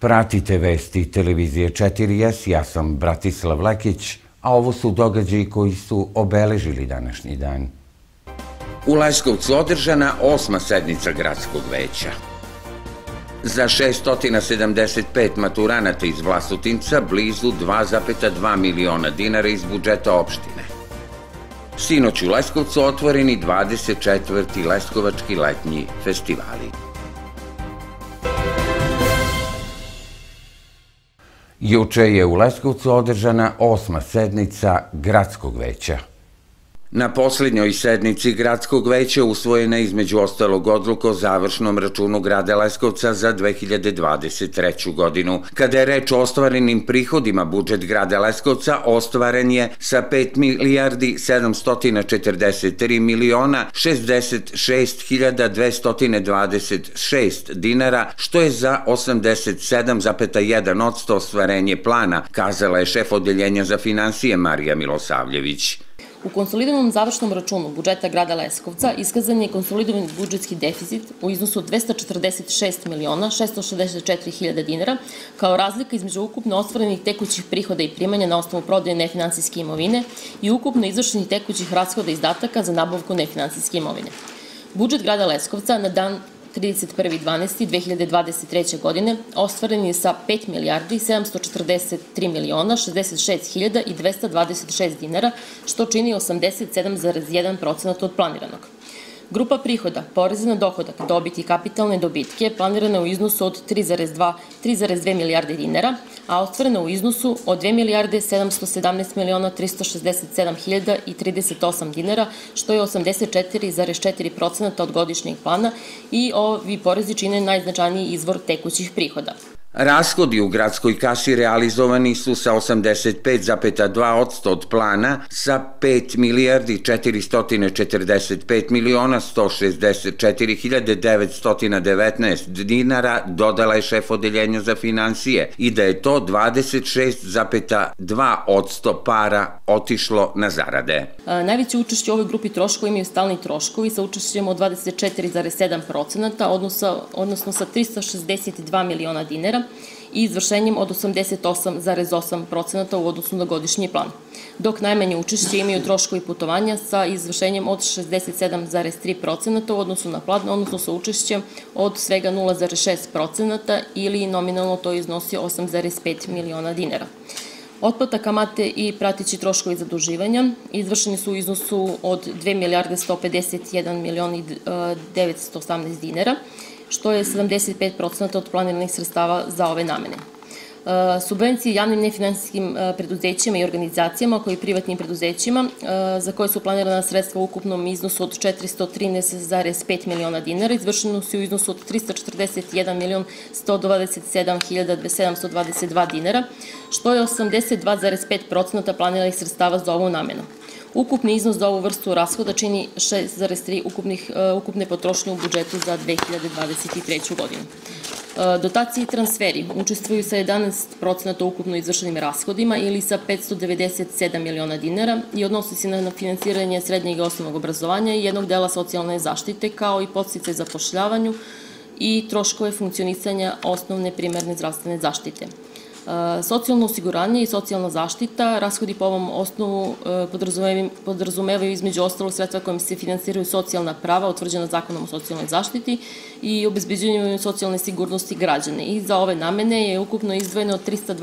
Pratite vesti televizije 4S, ja sam Bratislav Lekić, a ovo su događaji koji su obeležili današnji dan. U Leskovcu održana 8. sednica gradskog veća. Za 675 maturanata iz Vlasotinca blizu 2,2 miliona dinara iz budžeta opštine. Sinoć u Leskovcu otvoreni 24. Leskovački letnji festivali. Juče je u Leskovcu održana 8. sednica gradskog veća. Na posljednjoj sednici gradskog veća usvojena između ostalog odluka o završnom računu grada Leskovca za 2023. godinu. Kada je reč o ostvarenim prihodima, budžet grada Leskovca ostvaren je sa 5.743.066.226 dinara, što je za 87,1% ostvarenje plana, kazala je šef odeljenja za finansije Marija Milosavljević. U konsolidovanom završnom računu budžeta grada Leskovca iskazan je konsolidovani budžetski deficit u iznosu od 246.664.000 dinara, kao razlika između ukupno ostvarenih tekućih prihoda i primanja na osnovu prodaje nefinansijske imovine i ukupno izvršenih tekućih rashoda i izdataka za nabavku nefinansijske imovine. Budžet grada Leskovca na dan 31.12.2023. godine ostvaren je sa 5.743.066.226 dinara, što čini 87,1% od planiranog. Grupa prihoda, poreza na dohodak, dobit i kapitalne dobitke planirana u iznosu od 3,2 milijarde dinara, a ostvarena u iznosu od 2.717.367.038 dinara, što je 84,4% od godišnjeg plana i ovi porezi čine najznačajniji izvor tekućih prihoda. Rashodi u gradskoj kasi realizovani su sa 85,2% od plana sa 5.445.164.919 dinara, dodala je šef odeljenja za finansije, i da je to 26,2% para otišlo na zarade. Najveće učešće u ovoj grupi troškova imaju stalni troškovi sa učešćem od 24,7%, odnosno sa 362 miliona dinara, i izvršenjem od 88,8% u odnosu na godišnji plan, dok najmanje učešće imaju troškovi putovanja sa izvršenjem od 67,3% u odnosu na plan, odnosno sa učešćem od svega 0,6% ili nominalno to iznosi 8,5 miliona dinara. Otplata kamate i prateći troškovi zaduživanja izvršeni su u iznosu od 2.151.918 dinara, što je 75% od planiranih sredstava za ove namene. Subvencije javnim nefinansijskim preduzećima i organizacijama, kao i privatnim preduzećima, za koje su planirana sredstva u ukupnom iznosu od 413,5 miliona dinara, izvršeno su u iznosu od 341.127.722 dinara, što je 82,5% planiranih sredstava za ovu namenu. Ukupni iznos za ovu vrstu rashoda čini 6,3% ukupne potrošnje u budžetu za 2023. godinu. Dotacije i transferi učestvuju sa 11% ukupno izvršenim rashodima ili sa 597 miliona dinara i odnosi se na finansiranje srednjeg i osnovnog obrazovanja i jednog dela socijalne zaštite, kao i podsticaje zapošljavanju i troškove funkcionisanja osnovne primarne zdravstvene zaštite. Socijalno osiguranje i socijalna zaštita, rashodi po ovom osnovu podrazumevaju između ostalog sredstva kojim se finansiraju socijalna prava utvrđena Zakonom o socijalnoj zaštiti i obezbeđenju socijalne sigurnosti građana. I za ove namene je ukupno izdvojeno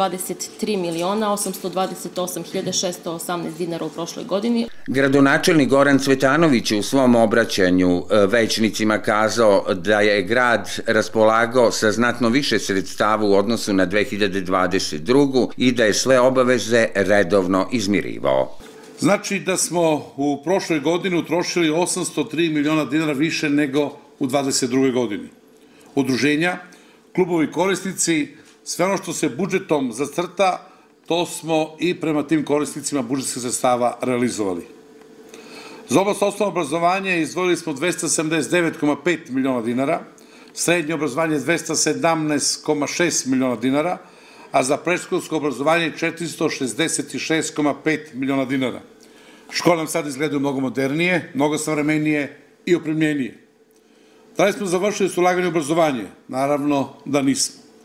323.828.618 dinara u prošloj godini. Gradonačelnik Goran Cvetanović je u svom obraćanju većnicima kazao da je grad raspolagao sa znatno više sredstava u odnosu na 2022. i da je sve obaveze redovno izmirivao. Znači da smo u prošloj godini utrošili 803 miliona dinara više nego u 2022. godini. Udruženja, klubovi korisnici, sve ono što se budžetom zacrta, to smo i prema tim korisnicima budžetskih sredstava realizovali. Za oblast osnovnog obrazovanja izdvojili smo 279,5 miliona dinara, srednje obrazovanje 217,6 miliona dinara, a za predškolsko obrazovanje 466,5 miliona dinara. Škole nam sad izgledaju mnogo modernije, mnogo savremenije i opremljenije. Da li smo završili s ulaganjem u obrazovanje? Naravno da nismo.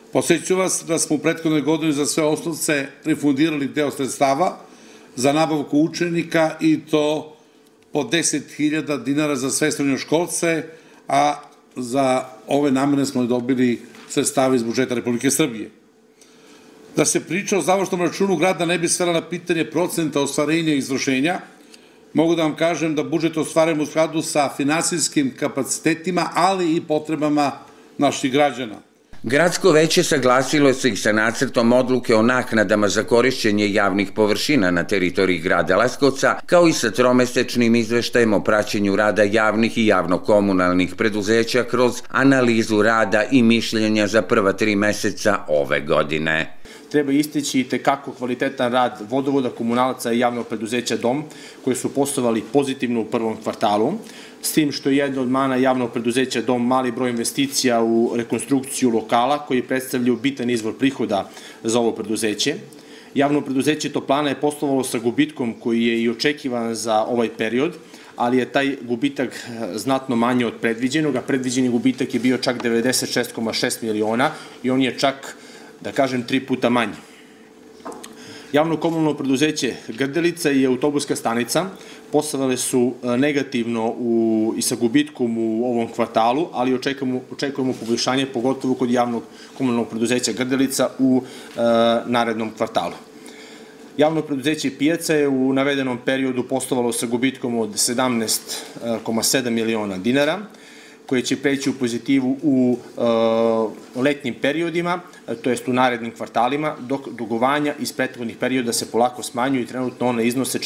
Podsjeću vas da smo u prethodnoj godini za sve osnovce refundirali deo sredstava za nabavku učenika i to po 10.000 dinara za sve srednjoškolce, a za ove namene smo dobili sredstava iz budžeta Republike Srbije. Da se priča o završnom računu grada ne bi svela na pitanje procenta ostvarenja i izvršenja, mogu da vam kažem da budžet ostvarujemo u skladu sa finansijskim kapacitetima, ali i potrebama naših građana. Gradsko veće saglasilo se i sa nacrtom odluke o naknadama za korišćenje javnih površina na teritoriji grada Leskovca, kao i sa tromesečnim izveštajem o praćenju rada javnih i javno-komunalnih preduzeća kroz analizu rada i mišljenja za prva 3 meseca ove godine. Treba istići i tekako kvalitetan rad vodovoda, komunalaca i javnog preduzeća Dom, koji su poslovali pozitivno u prvom kvartalu, s tim što je jedna od mana javnog preduzeća Dom mali broj investicija u rekonstrukciju lokala, koji predstavljaju bitan izvor prihoda za ovo preduzeće. Javno preduzeće Toplana je poslovalo sa gubitkom koji je i očekivan za ovaj period, ali je taj gubitak znatno manji od predviđenog, a predviđeni gubitak je bio čak 96,6 miliona i on je čak, da kažem, 3 puta manji. Javno komunalno preduzeće Grdelica i autobuska stanica poslovale su negativno i sa gubitkom u ovom kvartalu, ali očekujemo poboljšanje, pogotovo kod javnog komunalnog preduzeća Grdelica u narednom kvartalu. Javno preduzeće Pijaca je u navedenom periodu poslovalo sa gubitkom od 17,7 miliona dinara, koje će preći u pozitivu u letnjim periodima, to jest u narednim kvartalima, dok dugovanja iz prethodnih perioda se polako smanjuju i trenutno one iznose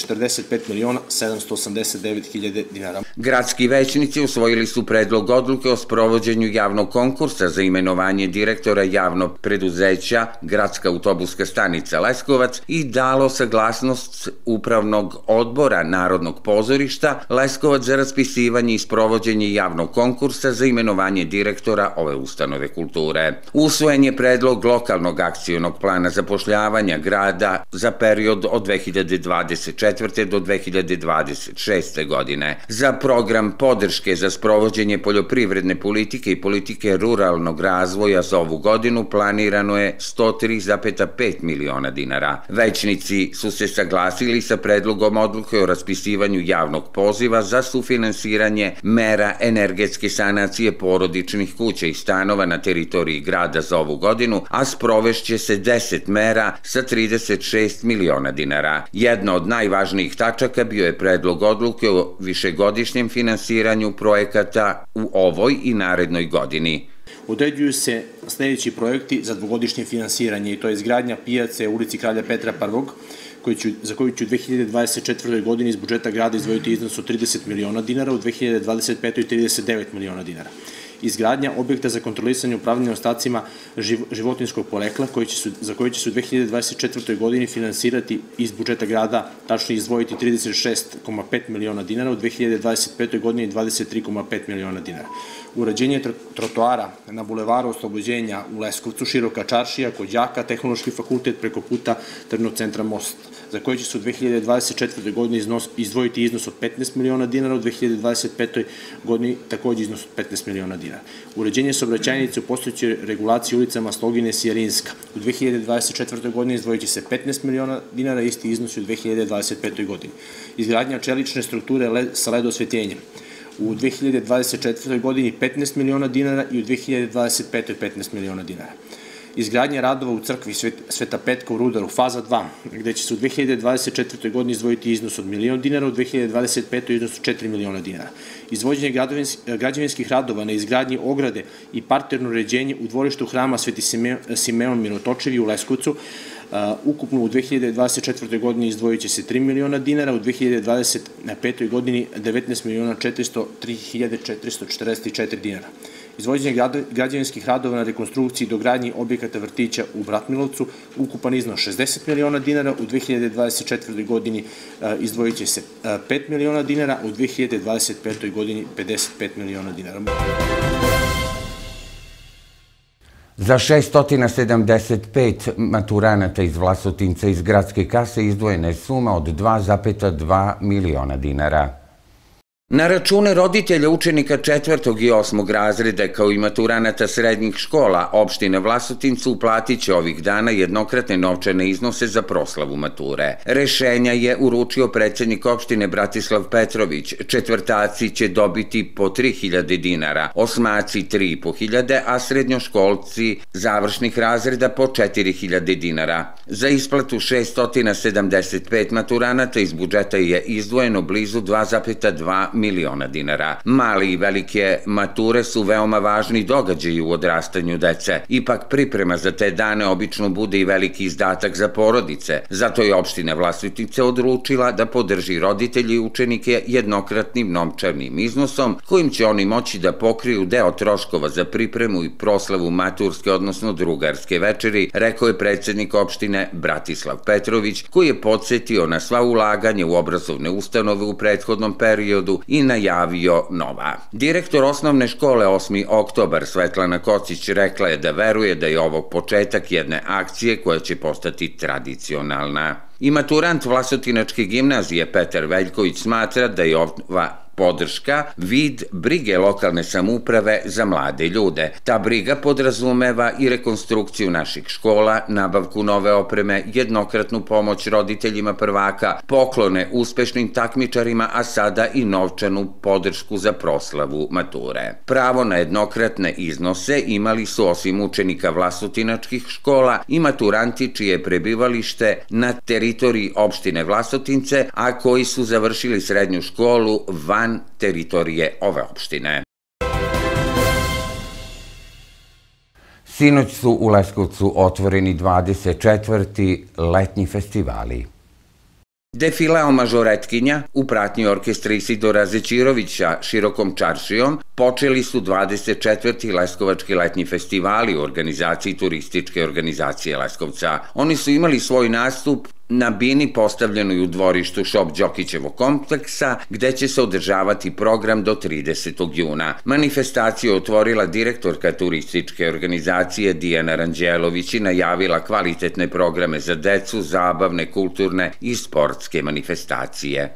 45.789.000 dinara. Gradski većnici usvojili su predlog odluke o sprovođenju javnog konkursa za imenovanje direktora javnog preduzeća Gradska autobuska stanica Leskovac i dalo saglasnost Upravnog odbora Narodnog pozorišta Leskovac za raspisivanje i sprovođenje javnog konkursa za imenovanje direktora ove ustanove kulture. Usvojen je predlog lokalnog akcionog plana zapošljavanja grada za period od 2024. do 2026. godine. Za program podrške za sprovođenje poljoprivredne politike i politike ruralnog razvoja za ovu godinu planirano je 103,5 miliona dinara. Većnici su se saglasili sa predlogom odluke o raspisivanju javnog poziva za sufinansiranje mera energetske sanacije porodičnih kuća i stanova na teritoriji grada za ovu godinu, a sprovešće se 10 mera sa 36 miliona dinara. Jedna od najvažnijih tačaka bio je predlog odluke o višegodišnjem finansiranju projekata u ovoj i narednoj godini. Određuju se sledeći projekti za dvogodišnje finansiranje, i to je izgradnja pijace u ulici Kralja Petra I, za koju ću u 2024. godini iz budžeta grada izdvojiti iznos od 30 miliona dinara, u 2025. 39 miliona dinara. Izgradnja objekta za kontrolisanje upravljanja ostacima životinjskog porekla, za koje će se u 2024. godini finansirati iz budžeta grada, tačno izdvojiti 36,5 miliona dinara, u 2025. godini 23,5 miliona dinara. Urađenje trotoara na bulevaru Oslobođenja u Leskovcu, široka čaršija, kod đaka, Tehnološki fakultet preko puta Trnovog centra Most, za koje će se u 2024. godini izdvojiti iznos od 15 miliona dinara, u 2025. godini takođe iznos od 15 miliona dinara. Uređenje saobraćajnice u postojećoj regulaciji ulicama Slogines i Jerinska. U 2024. godini izdvojit će se 15 miliona dinara, isti iznos u 2025. godini. Izgradnja čelične strukture sa LED osvetljenjem. U 2024. godini 15 miliona dinara i u 2025. 15 miliona dinara. Izgradnja radova u crkvi Sveta Petka u Rudaru, faza 2, gde će se u 2024. godini izdvojiti iznos od 1 milion dinara, u 2025. iznos od 4 miliona dinara. Izvođenje građevinskih radova na izgradnji ograde i parterno uređenje u dvorištu hrama Sveti Simeon Mirotočevi u Leskovcu, ukupno u 2024. godini izdvojit će se 3 miliona dinara, u 2025. godini 19.403.444 dinara. Izvođenje građevinskih radova na rekonstrukciji i dogradnji objekata vrtića u Bratmilovcu, ukupan iznos 60 miliona dinara, u 2024. godini izdvojit će se 5 miliona dinara, u 2025. godini 55 miliona dinara. Za 675 maturanata iz Vlasotinca iz gradske kase izdvojena je suma od 2,2 miliona dinara. Na račune roditelja učenika 4. i 8. razreda kao i maturanata srednjih škola opštine Vlasotincu uplatit će ovih dana jednokratne novčane iznose za proslavu mature. Rešenja je uručio predsednik opštine Bratislav Petrović. Četvrtaci će dobiti po 3.000 dinara, osmaci 3.500, a srednjoškolci završnih razreda po 4.000 dinara. Za isplatu 675 maturanata iz budžeta je izdvojeno blizu 2,2 miliona dinara. Mali i velike mature su veoma važni događaji u odrastanju dece. Ipak priprema za te dane obično bude i veliki izdatak za porodice. Zato je opština Vlasotince odlučila da podrži roditelji i učenike jednokratnim novčanim iznosom kojim će oni moći da pokriju deo troškova za pripremu i proslavu maturske, odnosno drugarske večeri, rekao je predsednik opštine Bratislav Petrović, koji je podsetio na sva ulaganja u obrazovne ustanove u prethodnom periodu i najavio nova. Direktor osnovne škole 8. oktobar Svetlana Kocić rekla je da veruje da je ovo početak jedne akcije koja će postati tradicionalna. I maturant Vlasotinačke gimnazije Petar Veljković smatra da je ova podrška vid brige lokalne samouprave za mlade ljude. Ta briga podrazumeva i rekonstrukciju naših škola, nabavku nove opreme, jednokratnu pomoć roditeljima prvaka, poklone uspešnim takmičarima, a sada i novčanu podršku za proslavu mature. Pravo na jednokratne iznose imali su osim učenika Vlasotinačkih škola i maturanti čije je prebivalište na teritoriji opštine Vlasotince, a koji su završili srednju školu van teritorije ove opštine. Sinoć su u Leskovcu otvoreni 24. letnji festivali. Defileo mažoretkinja u pratnji orkestra Isidora Zećirovića širokom čaršijom počeli su 24. Leskovački letnji festivali u organizaciji Turističke organizacije Leskovca. Oni su imali svoj nastup na bini postavljenoj u dvorištu Šop Đokićevog kompleksa, gde će se održavati program do 30. juna. Manifestaciju je otvorila direktorka Turističke organizacije Dijana Ranđelović i najavila kvalitetne programe za decu, zabavne, kulturne i sportske manifestacije.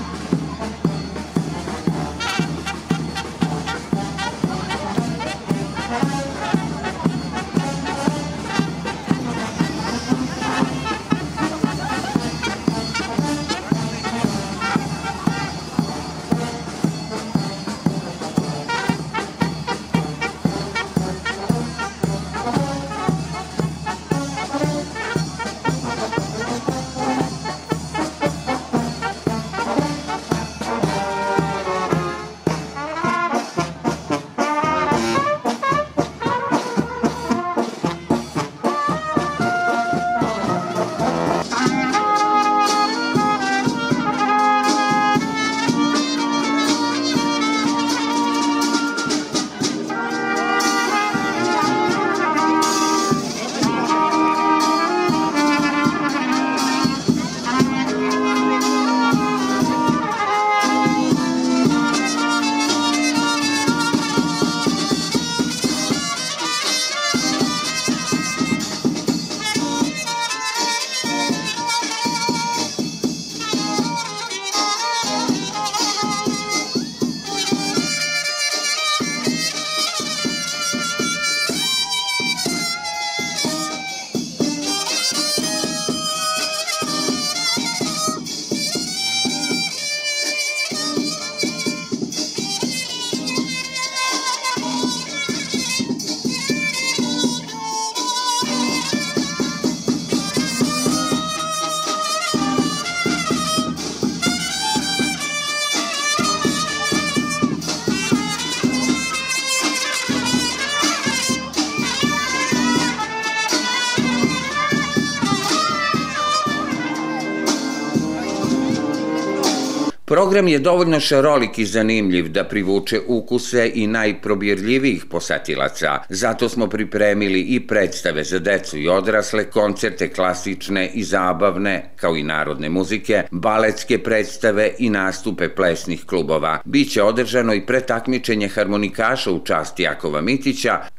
Program je dovoljno šarolik i zanimljiv da privuče ukuse i najprobirljivijih posetilaca. Zato smo pripremili i predstave za decu i odrasle, koncerte klasične i zabavne, kao i narodne muzike, baletske predstave i nastupe plesnih klubova. Biće održano i pretakmičenje harmonikaša u čast Jakova Mitića,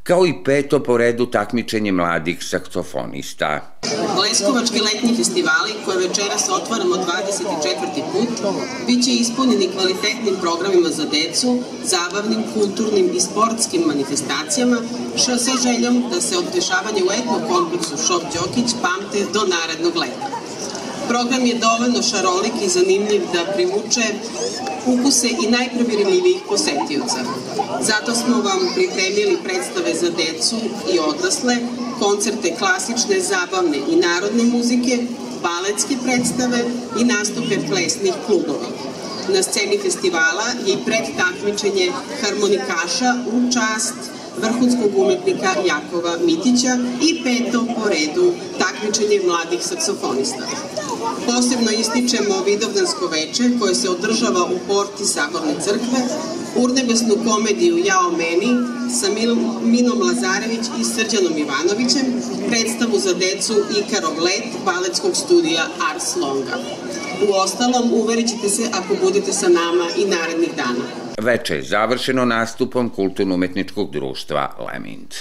kao i 5. po redu takmičenje mladih saksofonista. Leskovački letnji festivali, koje večeras otvaramo 24. put, biće ispunjeni kvalitetnim programima za decu, zabavnim, kulturnim i sportskim manifestacijama, sa željom da se odešavanje u etno-kompleksu Šop Đokić pamte do narednog leta. Program je dovoljno šarolik i zanimljiv da privuče ukuse i najpromirljivijih posetioca. Zato smo vam pripremili predstave za decu i odrasle, koncerte klasične, zabavne i narodne muzike, baletske predstave i nastupe plesnih klubova. Na sceni festivala je i predtakmičenje harmonikaša u čast vrhunskog umetnika Jakova Mitića i 5. po redu takmičenje mladih saksofonista. Posebno ističemo Vidovdansko veče koje se održava u porti Saborne crkve, urnebesnu komediju Jao meni sa Minom Lazarević i Srđanom Ivanovićem, predstavu za decu Ikarov let baletskog studija Ars Longa. Uostalom, uverit ćete se ako budete sa nama i narednih dana. Veče je završeno nastupom Kulturno-umetničkog društva Lemint.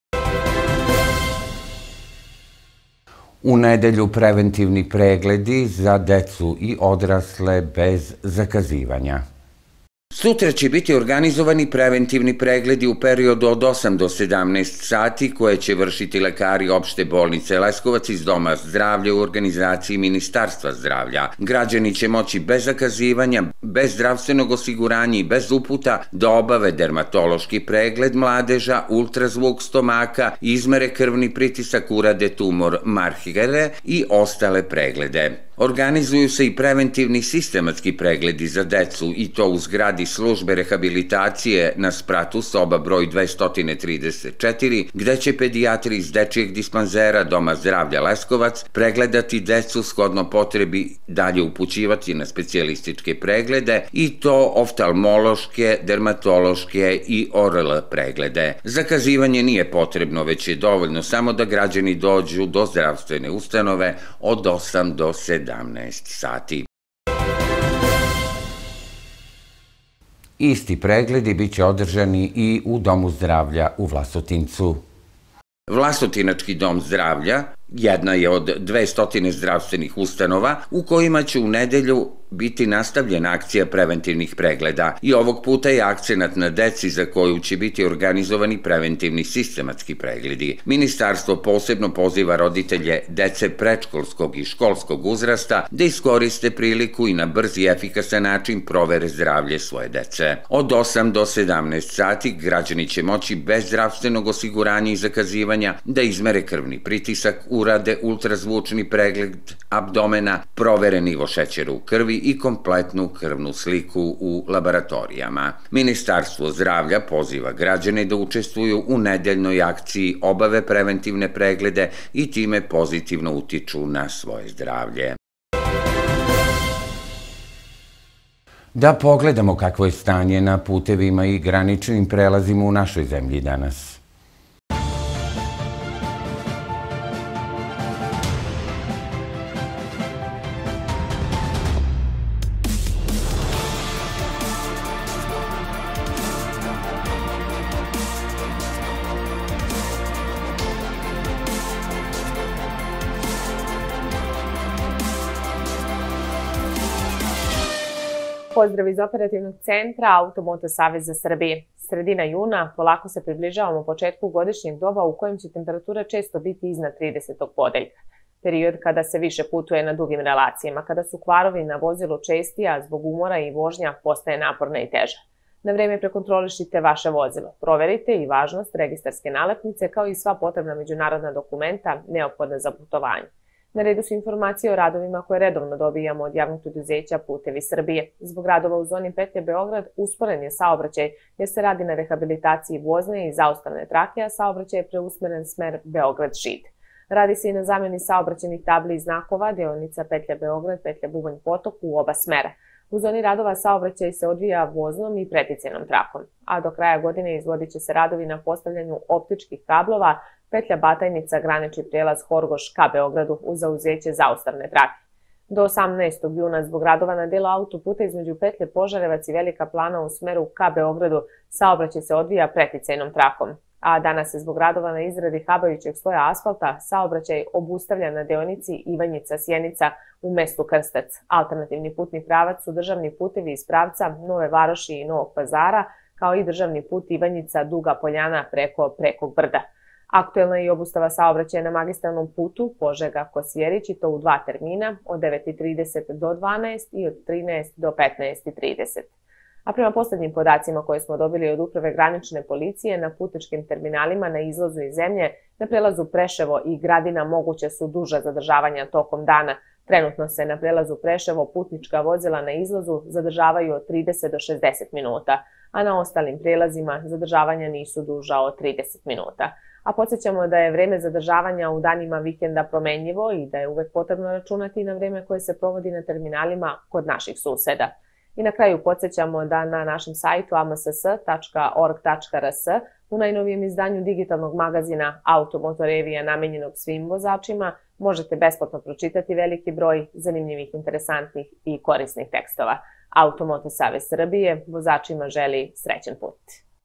U nedelju preventivni pregledi za decu i odrasle bez zakazivanja. Sutra će biti organizovani preventivni pregledi u periodu od 8 do 17 sati koje će vršiti lekari opšte bolnice Leskovac iz Doma zdravlja u organizaciji Ministarstva zdravlja. Građani će moći bez zakazivanja, bez zdravstvenog osiguranja i bez uputa da obave dermatološki pregled mladeža, ultrazvuk stomaka, izmere krvni pritisak, urade tumor Marhigere i ostale preglede. Organizuju se i preventivni sistematski pregledi za decu i to u zgradi službe rehabilitacije na spratu soba broj 234, gde će pedijatri iz dečijeg dispanzera Doma zdravlja Leskovac pregledati decu shodno potrebi dalje upućivati na specijalističke preglede i to oftalmološke, dermatološke i ORL preglede. Zakazivanje nije potrebno, već je dovoljno samo da građani dođu do zdravstvene ustanove od 8 do 17 sati. Isti pregledi biće održani i u Domu zdravlja u Vlasotincu. Vlasotinački dom zdravlja jedna je od 200 zdravstvenih ustanova u kojima će u nedelju biti nastavljena akcija preventivnih pregleda i ovog puta je akcenat na deci za koju će biti organizovani preventivni sistematski pregledi. Ministarstvo posebno poziva roditelje dece predškolskog i školskog uzrasta da iskoriste priliku i na brz i efikasan način provere zdravlje svoje dece. Od 8 do 17 sati građani će moći bez zdravstvenog osiguranja i zakazivanja da izmere krvni pritisak, urade ultrazvučni pregled abdomena, provere nivo šećera u krvi i kompletnu krvnu sliku u laboratorijama. Ministarstvo zdravlja poziva građane da učestvuju u nedeljnoj akciji, obave preventivne preglede i time pozitivno utiču na svoje zdravlje. Da pogledamo kakvo je stanje na putevima i graničnim prelazima u našoj zemlji danas. Pozdrav iz operativnog centra Automoto Saveza Srbije. Sredina juna, polako se približavamo početku godišnjeg doba u kojem će temperatura često biti iznad 30. podeljka. Period kada se više putuje na dugim relacijama, kada su kvarovi na vozilu česti, a zbog umora i vožnja postaje naporna i teža. Na vreme prekontrolišite vaše vozilo. Proverite i važnost registarske nalepnice kao i sva potrebna međunarodna dokumenta neophodna za putovanje. Na redu su informacije o radovima koje redovno dobijamo od javnog preduzeća Putevi Srbije. Zbog radova u zoni petlje Beograd usporen je saobraćaj jer se radi na rehabilitaciji vozne i zaustavne trake, a saobraćaj je preusmeren smer Beograd-Žid. Radi se i na zameni saobraćajnih tabli i znakova, deonica petlja Beograd, petlja Bubanj Potok u oba smera. U zoni radova saobraćaj se odvija voznom i preticajnom trakom, a do kraja godine izvodit će se radovi na postavljanju optičkih kablova petlja Batajnica, granični prelaz Horgoš ka Beogradu uz zauzeće zaustavne trake. Do 18. juna zbog radova na delu autoputa između petlje Požarevac i Velika Plana u smeru ka Beogradu saobraćaj se odvija preticajnom trakom, a danas se zbog radova na izradi habajućeg sloja asfalta saobraćaj obustavlja na deonici Ivanjica-Sjenica u mestu Krstac. Alternativni putni pravac su državni putevi iz pravca Nove Varoši i Novog Pazara, kao i državni put Ivanjica-Duga Poljana preko Prekog brda. Aktuelna je i obustava saobraćaja na magistralnom putu Požega-Kosjerić, i to u 2 termina, od 9:30 do 12 i od 13 do 15:30. A prema poslednjim podacima koje smo dobili od Uprave granične policije, na putničkim terminalima na izlazu iz zemlje, na prelazu Preševo i Gradina moguće su duža zadržavanja tokom dana. Trenutno se na prelazu Preševo putnička vozila na izlazu zadržavaju od 30 do 60 minuta, a na ostalim prelazima zadržavanja nisu duža od 30 minuta. A podsjećamo da je vreme zadržavanja u danima vikenda promenljivo i da je uvek potrebno računati na vreme koje se provodi na terminalima kod naših suseda. I na kraju podsjećamo da na našem sajtu amss.org.rs u najnovijem izdanju digitalnog magazina Automotorevija namenjenog svim vozačima možete besplatno pročitati veliki broj zanimljivih, interesantnih i korisnih tekstova. Automoto Savez Srbije vozačima želi srećan put.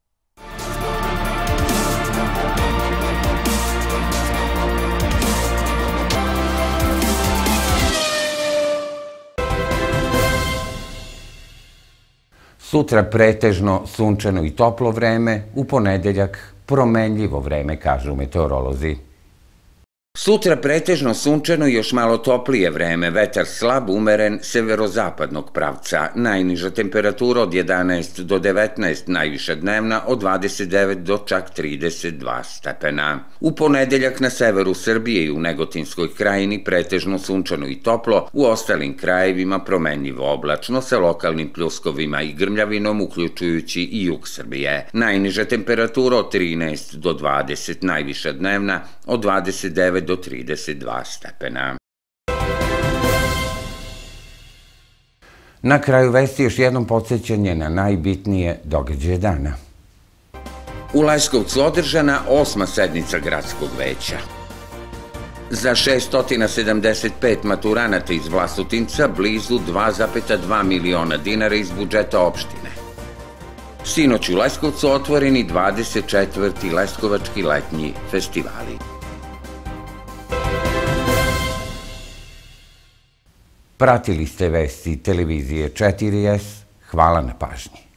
Sutra pretežno sunčano i toplo vreme, u ponedeljak promenljivo vreme, kažu meteorolozi. Sutra pretežno sunčano i još malo toplije vreme, vetar slab, umeren, severozapadnog pravca. Najniža temperatura od 11 do 19, najviša dnevna od 29 do čak 32 stepena. U ponedeljak na severu Srbije i u Negotinskoj krajini pretežno sunčano i toplo, u ostalim krajevima promenljivo oblačno sa lokalnim pljuskovima i grmljavinom, uključujući i jug Srbije. Najniža temperatura od 13 do 20, najviša dnevna od 29 do 32 stepena. Na kraju vesti još jednom podsjećanje na najbitnije događaje dana. U Leskovcu održana 8. sednica gradskog veća. Za 675 maturanata iz Vlasotinca blizu 2,2 miliona dinara iz budžeta opštine. Sinoć u Leskovcu otvoreni 24. Leskovački letnji festivali. Pratili ste vesti televizije 4S. Hvala na pažnji.